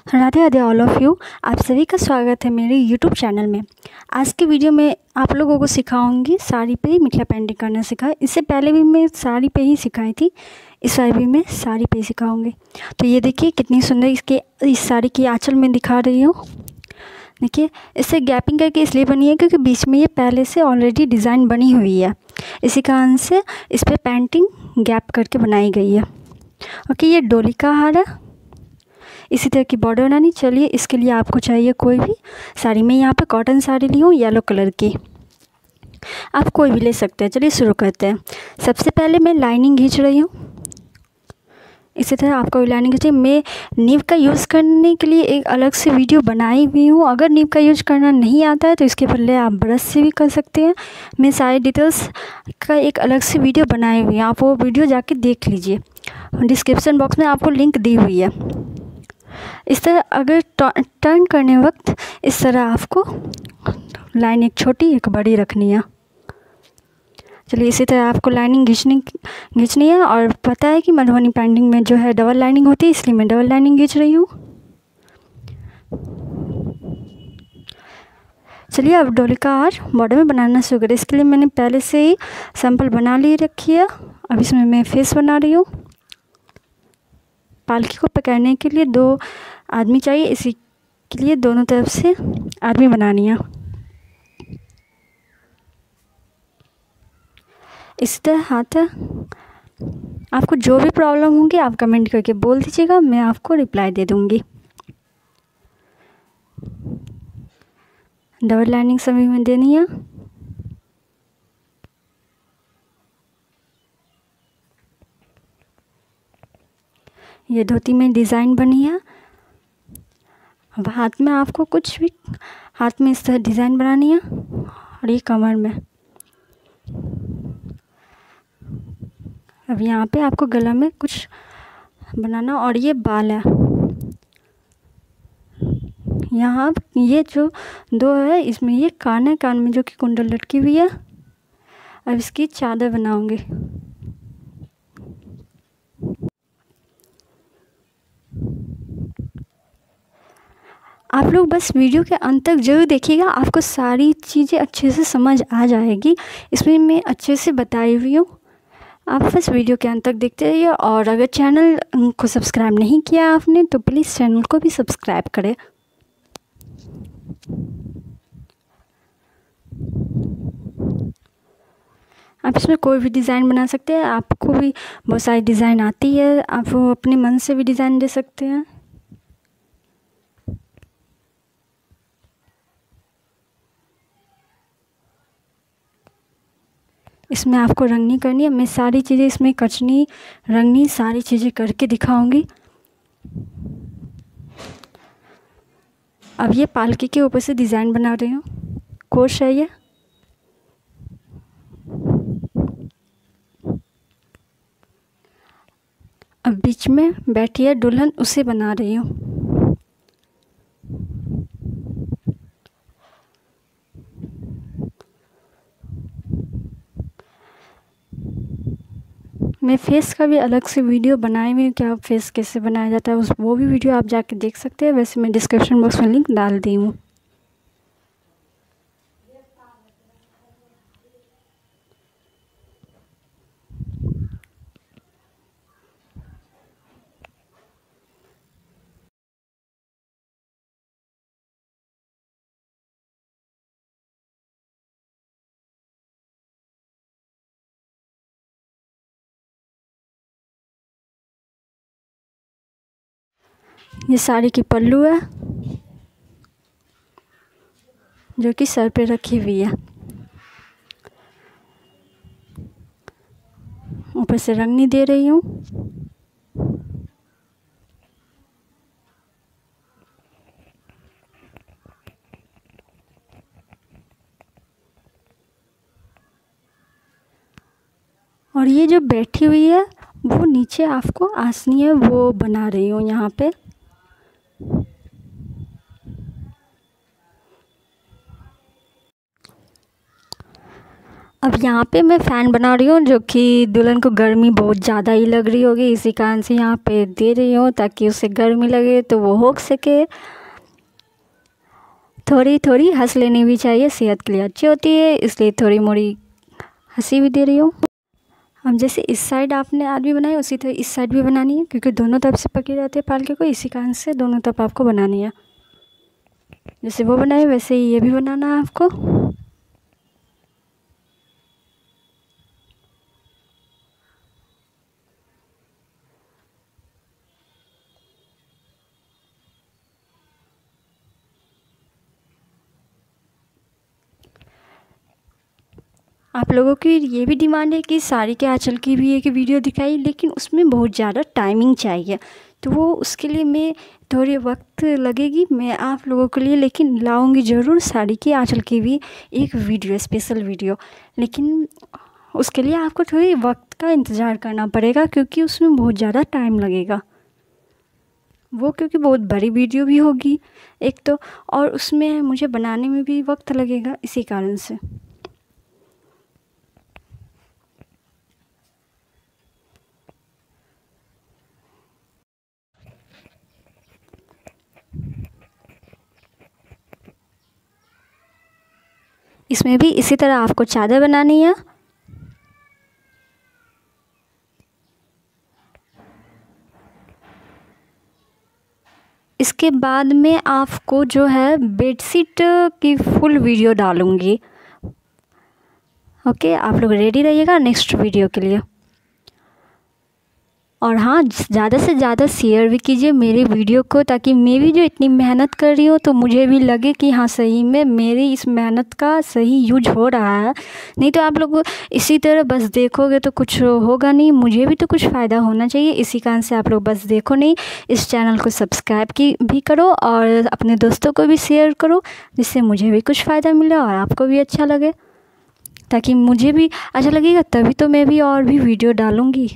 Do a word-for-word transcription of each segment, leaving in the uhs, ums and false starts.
Radhe Radhe all of you. आप सभी का स्वागत है मेरे यूट्यूब चैनल में। आज के वीडियो में आप लोगों को सिखाऊंगी साड़ी पे ही मिथिला पेंटिंग करना सिखाया। इससे पहले भी मैं साड़ी पे ही सिखाई थी, इस बार भी मैं साड़ी पे ही सिखाऊंगी। तो ये देखिए कितनी सुंदर इसके इस साड़ी की आंचल में दिखा रही हूँ। देखिए इसे गैपिंग करके इसलिए बनी है क्योंकि बीच में ये पहले से ऑलरेडी डिज़ाइन बनी हुई है, इसी कारण से इस पर पेंटिंग गैप करके बनाई गई है। ओके, ये डोली का हार है। इसी तरह की बॉर्डर बनानी। चलिए इसके लिए आपको चाहिए कोई भी साड़ी। मैं यहाँ पे कॉटन साड़ी ली हूँ येलो कलर की, आप कोई भी ले सकते हैं। चलिए शुरू करते हैं। सबसे पहले मैं लाइनिंग खींच रही हूँ। इसी तरह आपको भी लाइनिंग खींची। मैं नीब का यूज़ करने के लिए एक अलग से वीडियो बनाई हुई हूँ। अगर नीब का यूज करना नहीं आता है तो इसके बदले आप ब्रश से भी कर सकते हैं। मैं सारी डिटेल्स का एक अलग से वीडियो बनाई हुई है, आप वो वीडियो जाके देख लीजिए। डिस्क्रिप्शन बॉक्स में आपको लिंक दी हुई है। इस तरह अगर टर्न करने वक्त इस तरह आपको लाइन एक छोटी एक बड़ी रखनी है। चलिए इसी तरह आपको लाइनिंग खींचनी खींचनी है। और पता है कि मधुबनी पेंटिंग में जो है डबल लाइनिंग होती है, इसलिए मैं डबल लाइनिंग खींच रही हूँ। चलिए अब डोली का हार बॉर्डर में बनाना शुरू करें। इसके लिए मैंने पहले से ही सैंपल बना ली रखी है। अब इसमें मैं फेस बना रही हूँ। पालकी को पकड़ने के लिए दो आदमी चाहिए, इसी के लिए दोनों तरफ से आदमी बनानी है। इसी तरह हाथ है। आपको जो भी प्रॉब्लम होगी आप कमेंट करके बोल दीजिएगा, मैं आपको रिप्लाई दे दूँगी। डबल लाइनिंग सभी में देनी है। ये धोती में डिज़ाइन बनी है। अब हाथ में आपको कुछ भी हाथ में इस तरह डिज़ाइन बनानी है। और ये कमर में। अब यहाँ पे आपको गला में कुछ बनाना। और ये बाल है यहाँ, ये जो दो है इसमें ये कान है, कान में जो कि कुंडल लटकी हुई है। अब इसकी चादर बनाऊंगी। आप लोग बस वीडियो के अंत तक जरूर देखिएगा, आपको सारी चीज़ें अच्छे से समझ आ जाएगी। इसमें मैं अच्छे से बताई हुई हूँ, आप बस वीडियो के अंत तक देखते रहिए। और अगर चैनल को सब्सक्राइब नहीं किया आपने तो प्लीज़ चैनल को भी सब्सक्राइब करें। आप इसमें कोई भी डिज़ाइन बना सकते हैं। आपको भी बहुत सारी डिज़ाइन आती है, आप वो अपने मन से भी डिज़ाइन दे सकते हैं। इसमें आपको रंगनी करनी है। मैं सारी चीज़ें इसमें कचनी रंगनी सारी चीज़ें करके दिखाऊंगी। अब ये पालकी के ऊपर से डिज़ाइन बना रही हूँ। कोश है ये। अब बीच में बैठी है दुल्हन, उसे बना रही हूँ। मैं फेस का भी अलग से वीडियो बनाए हुई हूँ, क्या फेस कैसे बनाया जाता है उस वो भी वीडियो आप जाके देख सकते हैं। वैसे मैं डिस्क्रिप्शन बॉक्स में लिंक डाल दी हूँ। ये साड़ी की पल्लू है जो कि सर पे रखी हुई है। ऊपर से रंगनी दे रही हूँ। और ये जो बैठी हुई है वो नीचे आपको आसनी है वो बना रही हूँ यहाँ पे। अब यहाँ पे मैं फ़ैन बना रही हूँ, जो कि दुल्हन को गर्मी बहुत ज़्यादा ही लग रही होगी, इसी कारण से यहाँ पे दे रही हूँ ताकि उसे गर्मी लगे तो वो हो सके। थोड़ी थोड़ी हंस लेनी भी चाहिए, सेहत के लिए अच्छी होती है, इसलिए थोड़ी मोड़ी हंसी भी दे रही हूँ। अब जैसे इस साइड आपने आदमी बनाया, उसी तरह इस साइड भी बनानी है, क्योंकि दोनों तरफ से पकड़ी रहती है पालके को, इसी कारण से दोनों तरफ आपको बनानी है। जैसे वो बनाए वैसे ही ये भी बनाना है आपको। आप लोगों की ये भी डिमांड है कि साड़ी के आंचल की भी एक वीडियो दिखाई, लेकिन उसमें बहुत ज़्यादा टाइमिंग चाहिए, तो वो उसके लिए मैं थोड़ी वक्त लगेगी, मैं आप लोगों के लिए लेकिन लाऊंगी ज़रूर साड़ी के आंचल की भी एक वीडियो, स्पेशल वीडियो। लेकिन उसके लिए आपको थोड़ी वक्त का इंतज़ार करना पड़ेगा, क्योंकि उसमें बहुत ज़्यादा टाइम लगेगा वो, क्योंकि बहुत बड़ी वीडियो भी होगी एक तो, और उसमें मुझे बनाने में भी वक्त लगेगा, इसी कारण से। इसमें भी इसी तरह आपको चादर बनानी है। इसके बाद में आपको जो है बेडशीट की फुल वीडियो डालूँगी। ओके, आप लोग रेडी रहिएगा नेक्स्ट वीडियो के लिए। और हाँ, ज़्यादा से ज़्यादा शेयर भी कीजिए मेरी वीडियो को, ताकि मैं भी जो इतनी मेहनत कर रही हूँ तो मुझे भी लगे कि हाँ सही में मेरी इस मेहनत का सही यूज हो रहा है। नहीं तो आप लोग इसी तरह बस देखोगे तो कुछ होगा नहीं, मुझे भी तो कुछ फ़ायदा होना चाहिए, इसी कारण से आप लोग बस देखो नहीं, इस चैनल को सब्सक्राइब की भी करो और अपने दोस्तों को भी शेयर करो, जिससे मुझे भी कुछ फ़ायदा मिले और आपको भी अच्छा लगे। ताकि मुझे भी अच्छा लगेगा तभी तो मैं भी और भी वीडियो डालूँगी।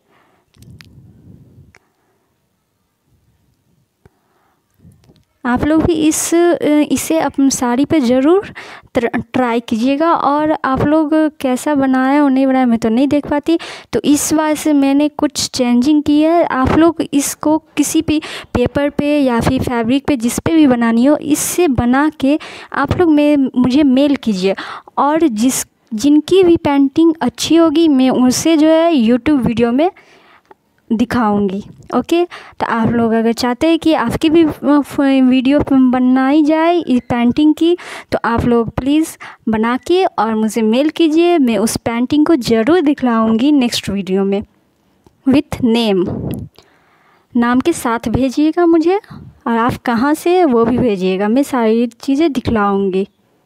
आप लोग भी इस इसे अपनी साड़ी पे ज़रूर ट्राई कीजिएगा। और आप लोग कैसा बनाया और नहीं बनाया मैं तो नहीं देख पाती, तो इस बार से मैंने कुछ चेंजिंग की है। आप लोग इसको किसी भी पेपर पे या फिर फैब्रिक पे जिस पे भी बनानी हो, इससे बना के आप लोग में मुझे मेल कीजिए, और जिस जिनकी भी पेंटिंग अच्छी होगी मैं उनसे जो है यूट्यूब वीडियो में दिखाऊंगी। ओके, तो आप लोग अगर चाहते हैं कि आपकी भी वीडियो बनाई जाए इस पेंटिंग की, तो आप लोग प्लीज़ बना के और मुझे मेल कीजिए, मैं उस पेंटिंग को ज़रूर दिखलाऊंगी नेक्स्ट वीडियो में विथ नेम, नाम के साथ भेजिएगा मुझे, और आप कहाँ से वो भी भेजिएगा, मैं सारी चीज़ें दिखलाऊंगी।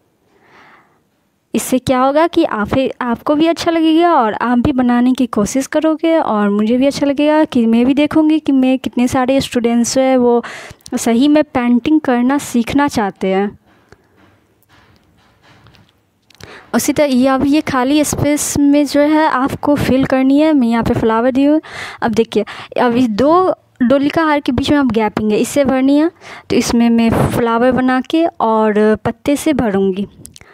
इससे क्या होगा कि आप आपको भी अच्छा लगेगा और आप भी बनाने की कोशिश करोगे, और मुझे भी अच्छा लगेगा कि मैं भी देखूंगी कि मैं कितने सारे स्टूडेंट्स हैं वो सही में पेंटिंग करना सीखना चाहते हैं। उसी तरह ये अब ये खाली स्पेस में जो है आपको फिल करनी है, मैं यहाँ पे फ्लावर दी हूँ। अब देखिए, अब इस दो डोली का हार के बीच में आप गैपिंग है, इससे भरनी है, तो इसमें मैं फ्लावर बना के और पत्ते से भरूँगी।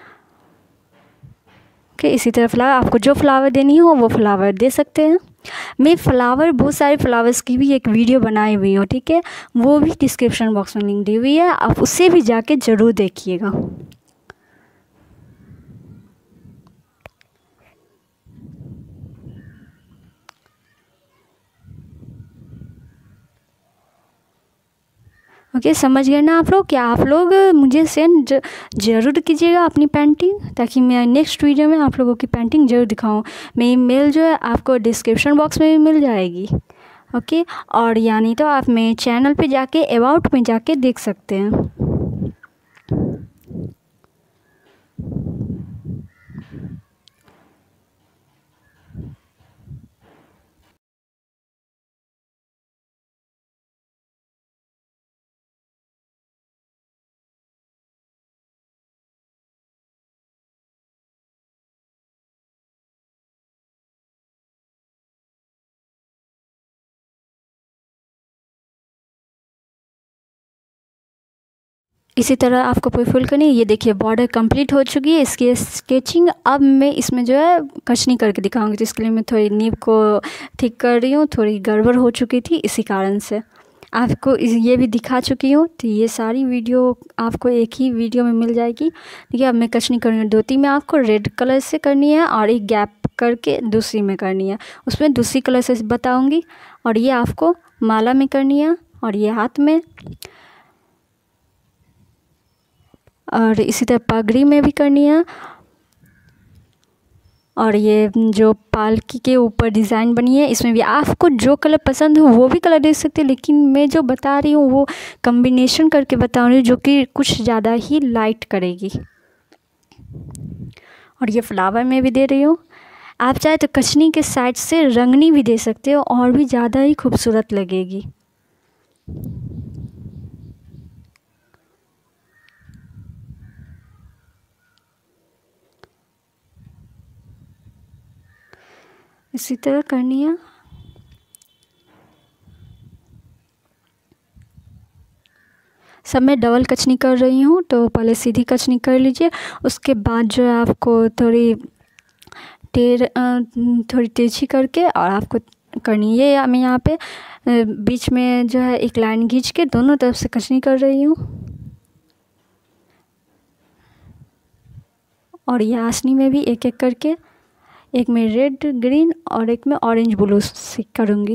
ओके, इसी तरह फ्लावर आपको जो फ्लावर देनी हो वो फ्लावर दे सकते हैं। मैं फ्लावर बहुत सारे फ्लावर्स की भी एक वीडियो बनाई हुई हूँ, ठीक है, वो भी डिस्क्रिप्शन बॉक्स में लिंक दी हुई है, आप उससे भी जाके ज़रूर देखिएगा। ओके, समझ गए ना आप लोग? क्या आप लोग मुझे सेंड ज़रूर कीजिएगा अपनी पेंटिंग, ताकि मैं नेक्स्ट वीडियो में आप लोगों की पेंटिंग ज़रूर दिखाऊं। मेरी मेल जो है आपको डिस्क्रिप्शन बॉक्स में भी मिल जाएगी। ओके, और यानी तो आप मेरे चैनल पे जाके अबाउट में जाके देख सकते हैं। इसी तरह आपको पूरी फुल करनी है। ये देखिए बॉर्डर कंप्लीट हो चुकी है इसकी स्केचिंग। अब मैं इसमें जो है कचनी करके दिखाऊंगी, तो इसके लिए मैं थोड़ी नीब को ठीक कर रही हूँ, थोड़ी गड़बड़ हो चुकी थी इसी कारण से। आपको ये भी दिखा चुकी हूँ, तो ये सारी वीडियो आपको एक ही वीडियो में मिल जाएगी। ठीक है, अब मैं कचनी कर रही हूँ। दो तीन में आपको रेड कलर से करनी है और एक गैप करके दूसरी में करनी है, उसमें दूसरी कलर से बताऊँगी। और ये आपको माला में करनी है और ये हाथ में, और इसी तरह पगड़ी में भी करनी है। और ये जो पालकी के ऊपर डिज़ाइन बनी है इसमें भी आपको जो कलर पसंद हो वो भी कलर दे सकते हैं, लेकिन मैं जो बता रही हूँ वो कॉम्बिनेशन करके बता रही हूँ जो कि कुछ ज़्यादा ही लाइट करेगी। और ये फ्लावर में भी दे रही हूँ। आप चाहे तो कचनी के साइड से रंगनी भी दे सकते हो और भी ज़्यादा ही खूबसूरत लगेगी। इसी तरह करनी है। सब मैं डबल कचनी कर रही हूँ, तो पहले सीधी कचनी कर लीजिए, उसके बाद जो है आपको थोड़ी टेढ़ थोड़ी तिरछी करके और आपको करनी है। ये मैं यहाँ पे बीच में जो है एक लाइन खींच के दोनों तरफ से कचनी कर रही हूँ। और ये आसनी में भी एक एक करके, एक में रेड ग्रीन और एक में ऑरेंज ब्लू से करूँगी।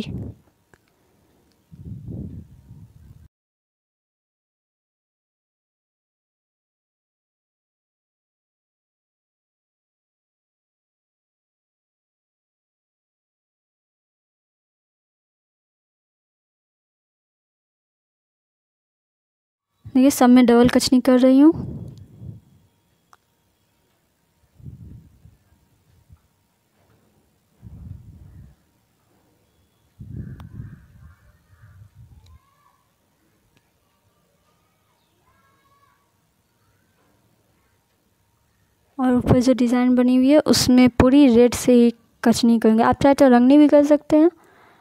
देखिए सब में डबल कचनी कर रही हूँ। और ऊपर जो डिज़ाइन बनी हुई है उसमें पूरी रेड से ही कचनी करेंगे। आप चाहे तो रंगनी भी कर सकते हैं।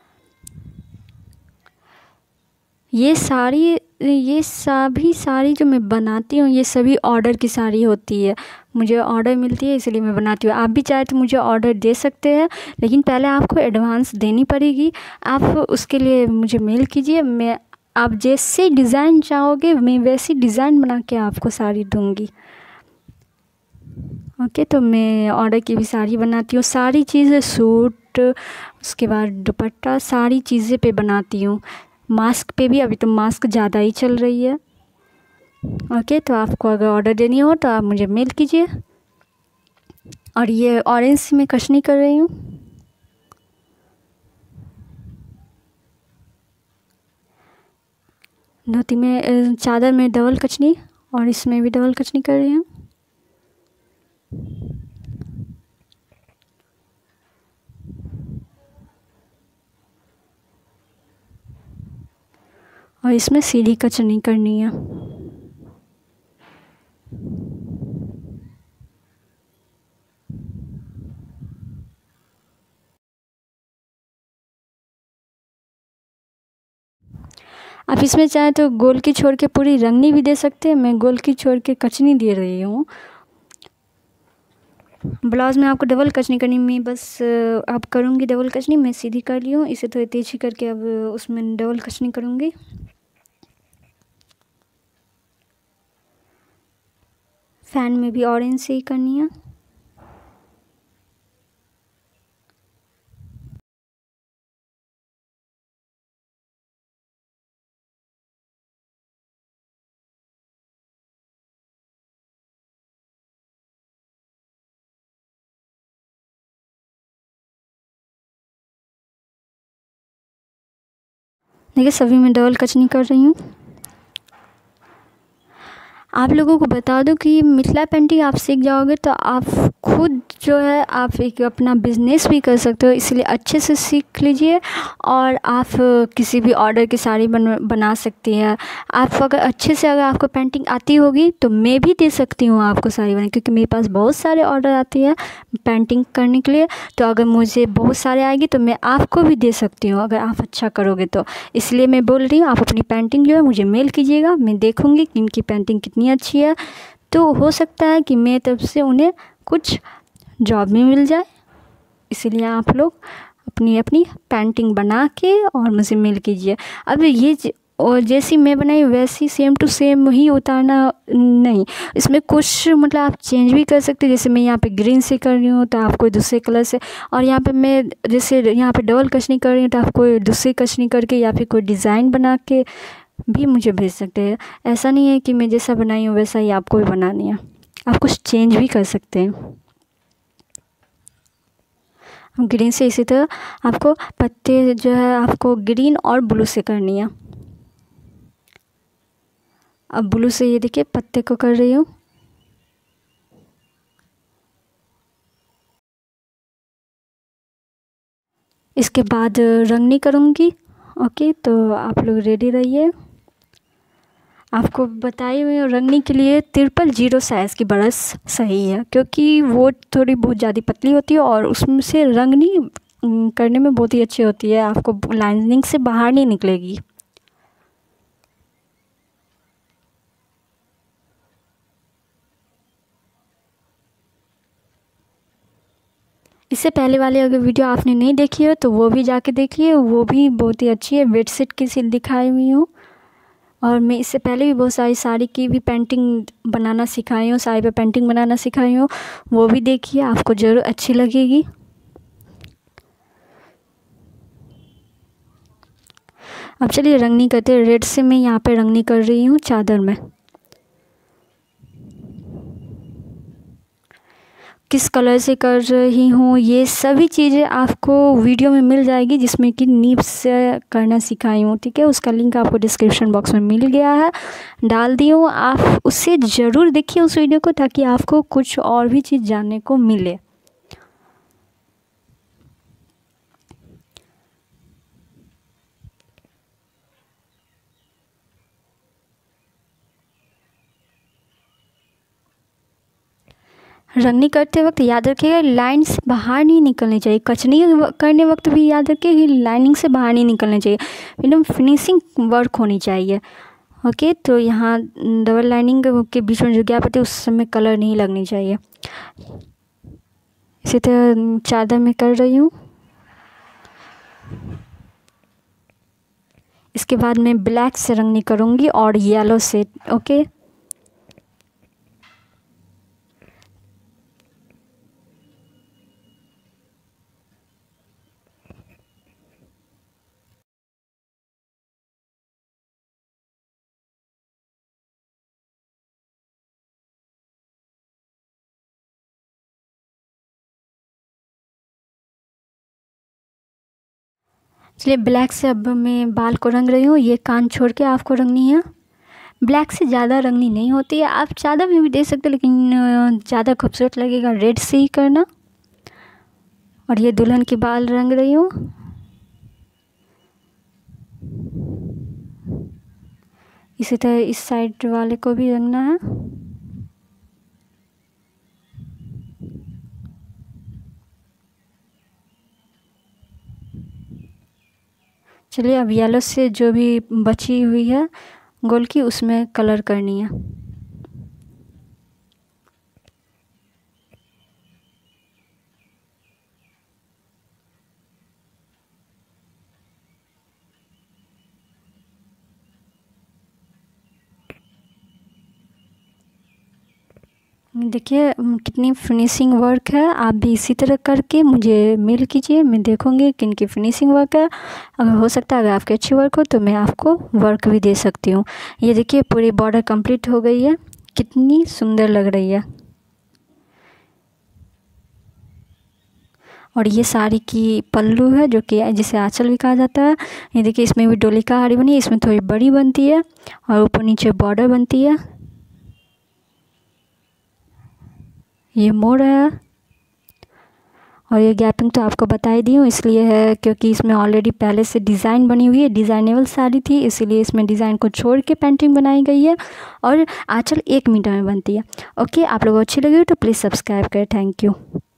ये सारी ये सभी साड़ी जो मैं बनाती हूँ ये सभी ऑर्डर की साड़ी होती है, मुझे ऑर्डर मिलती है इसलिए मैं बनाती हूँ। आप भी चाहे तो मुझे ऑर्डर दे सकते हैं, लेकिन पहले आपको एडवांस देनी पड़ेगी। आप उसके लिए मुझे मेल कीजिए, मैं आप जैसे डिज़ाइन चाहोगे मैं वैसी डिज़ाइन बना के आपको साड़ी दूँगी। ओके, तो मैं ऑर्डर की भी साड़ी बनाती हूँ। सारी चीज़ें सूट, उसके बाद दुपट्टा, सारी चीज़ें पे बनाती हूँ। मास्क पे भी, अभी तो मास्क ज़्यादा ही चल रही है। ओके, तो आपको अगर ऑर्डर देनी हो तो आप मुझे मेल कीजिए। और ये ऑरेंज में कचनी कर रही हूँ। धोती में, चादर में डबल कचनी और इसमें भी डबल कचनी कर रही हूँ। और इसमें सीधी कचनी करनी है। आप इसमें चाहे तो गोल की छोड़ के पूरी रंगनी भी दे सकते हैं, मैं गोल की छोड़ के कचनी दे रही हूँ। ब्लाउज़ में आपको डबल कचनी करनी, मैं बस अब करूँगी डबल कचनी। मैं सीधी कर ली हूँ, इसे थोड़ी तेज़ी करके अब उसमें डबल कचनी करूँगी। फैन में भी ऑरेंज से ही करनी है। देखिए सभी में डबल कचनी कर रही हूँ। आप लोगों को बता दूं कि मिथिला पेंटिंग आप सीख जाओगे तो आप खुद जो है आप एक अपना बिज़नेस भी कर सकते हो, इसलिए अच्छे से सीख लीजिए और आप किसी भी ऑर्डर की साड़ी बन बना सकती हैं। आप अगर अच्छे से अगर आपको पेंटिंग आती होगी तो मैं भी दे सकती हूँ आपको साड़ी बना, क्योंकि मेरे पास बहुत सारे ऑर्डर आती है पेंटिंग करने के लिए। तो अगर मुझे बहुत सारे आएगी तो मैं आपको भी दे सकती हूँ अगर आप अच्छा करोगे तो। इसलिए मैं बोल रही हूँ आप अपनी पेंटिंग जो है मुझे मेल कीजिएगा, मैं देखूँगी कि इनकी पेंटिंग कितनी अच्छी है। तो हो सकता है कि मेरी तरफ से उन्हें कुछ जॉब भी मिल जाए। इसीलिए आप लोग अपनी अपनी पेंटिंग बना के और मुझे मेल कीजिए। अब ये और जैसी मैं बनाई वैसी सेम टू सेम ही उतारना नहीं, इसमें कुछ मतलब आप चेंज भी कर सकते हैं। जैसे मैं यहाँ पे ग्रीन से कर रही हूँ तो आप कोई दूसरे कलर से, और यहाँ पे मैं जैसे यहाँ पे डबल कचनी कर रही हूँ तो आप कोई दूसरी कचनी करके या फिर कोई डिज़ाइन बना के भी मुझे भेज सकते हैं। ऐसा नहीं है कि मैं जैसा बनाई हूँ वैसा ही आपको भी बनानी है, आप कुछ चेंज भी कर सकते हैं। ग्रीन से इसी तरह आपको पत्ते जो है आपको ग्रीन और ब्लू से करनी है। अब ब्लू से ये देखिए पत्ते को कर रही हूँ। इसके बाद रंगनी करूँगी। ओके, तो आप लोग रेडी रहिए। आपको बताई हुई रंगनी के लिए ट्रिपल जीरो साइज़ की ब्रश सही है, क्योंकि वो थोड़ी बहुत ज़्यादा पतली होती है और उसमें से रंगनी करने में बहुत ही अच्छी होती है, आपको लाइनिंग से बाहर नहीं निकलेगी। इससे पहले वाले अगर वीडियो आपने नहीं देखी है तो वो भी जाके देखिए, वो भी बहुत ही अच्छी है। बेडशीट की सी दिखाई हुई हूँ, और मैं इससे पहले भी बहुत सारी साड़ी की भी पेंटिंग बनाना सिखाई हूँ, साड़ी पे पेंटिंग बनाना सिखाई हूँ, वो भी देखिए, आपको ज़रूर अच्छी लगेगी। अब चलिए रंगनी करते हैं। रेड से मैं यहाँ पे रंगनी कर रही हूँ चादर में। किस कलर से कर रही हूँ ये सभी चीज़ें आपको वीडियो में मिल जाएगी, जिसमें कि नीब से करना सिखाई हूँ। ठीक है, उसका लिंक आपको डिस्क्रिप्शन बॉक्स में मिल गया है, डाल दी हूँ। आप उससे ज़रूर देखिए उस वीडियो को, ताकि आपको कुछ और भी चीज़ जानने को मिले। रंगनी करते वक्त याद रखिएगा लाइन से बाहर नहीं निकलनी चाहिए। कचनी करने वक्त भी याद रखिए कि लाइनिंग से बाहर नहीं निकलनी चाहिए, एकदम फिनिशिंग वर्क होनी चाहिए। ओके, तो यहाँ डबल लाइनिंग के बीच में जो गैप होती है उस समय कलर नहीं लगनी चाहिए। इसी तरह चादर में कर रही हूँ। इसके बाद मैं ब्लैक से रंगनी करूँगी और येलो से। ओके, चलिए ब्लैक से अब मैं बाल को रंग रही हूँ। ये कान छोड़ के आपको रंगनी है। ब्लैक से ज़्यादा रंगनी नहीं होती है, आप चादर में भी दे सकते, लेकिन ज़्यादा खूबसूरत लगेगा रेड से ही करना। और ये दुल्हन की बाल रंग रही हूँ। इसी तरह इस साइड वाले को भी रंगना है। चलिए अब येलो से जो भी बची हुई है गोल की उसमें कलर करनी है। देखिए कितनी फिनिशिंग वर्क है। आप भी इसी तरह करके मुझे मेल कीजिए, मैं देखूँगी किन की फिनिशिंग वर्क है। अगर हो सकता है अगर आपकी अच्छी वर्क हो तो मैं आपको वर्क भी दे सकती हूँ। ये देखिए पूरी बॉर्डर कंप्लीट हो गई है, कितनी सुंदर लग रही है। और ये साड़ी की पल्लू है, जो कि जिसे आंचल भी कहा जाता है। ये देखिए इसमें भी डोली का हाड़ी बनी है, इसमें थोड़ी बड़ी बनती है और ऊपर नीचे बॉर्डर बनती है। ये मोड़ है, और ये गैपिंग तो आपको बता ही दी हूँ, इसलिए है क्योंकि इसमें ऑलरेडी पहले से डिज़ाइन बनी हुई है, डिज़ाइनेबल साड़ी थी, इसीलिए इसमें डिज़ाइन को छोड़ के पेंटिंग बनाई गई है। और आंचल एक मीटर में बनती है। ओके, आप लोगों को अच्छी लगी हो तो प्लीज़ सब्सक्राइब करें। Thank you.